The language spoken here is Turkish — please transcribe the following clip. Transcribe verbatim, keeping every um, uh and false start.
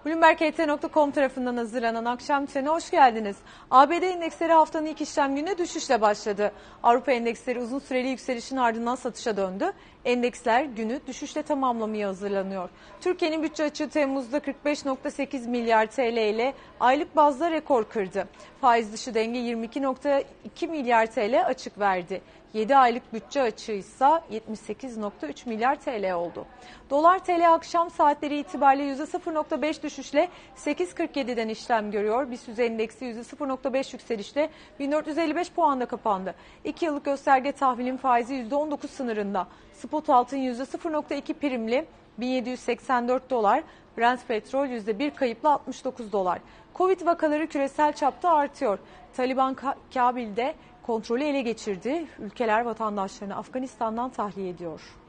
Bloomberg H T nokta com tarafından hazırlanan akşam trene hoş geldiniz. A B D endeksleri haftanın ilk işlem gününe düşüşle başladı. Avrupa endeksleri uzun süreli yükselişin ardından satışa döndü. Endeksler günü düşüşle tamamlamaya hazırlanıyor. Türkiye'nin bütçe açığı Temmuz'da kırk beş nokta sekiz milyar T L ile aylık bazda rekor kırdı. Faiz dışı denge yirmi iki nokta iki milyar T L açık verdi. yedi aylık bütçe açığı ise yetmiş sekiz nokta üç milyar T L oldu. Dolar T L akşam saatleri itibariyle yüzde sıfır nokta beş düşüşle sekiz kırk yedi'den işlem görüyor. BIST endeksi yüzde sıfır nokta beş yükselişle bin dört yüz elli beş puanda kapandı. iki yıllık gösterge tahvilin faizi yüzde on dokuz sınırında. Spot altın yüzde sıfır nokta iki primli bin yedi yüz seksen dört dolar. Brent petrol yüzde bir kayıpla altmış dokuz dolar. Covid vakaları küresel çapta artıyor. Taliban Kabil'de kontrolü ele geçirdi. Ülkeler vatandaşlarını Afganistan'dan tahliye ediyor.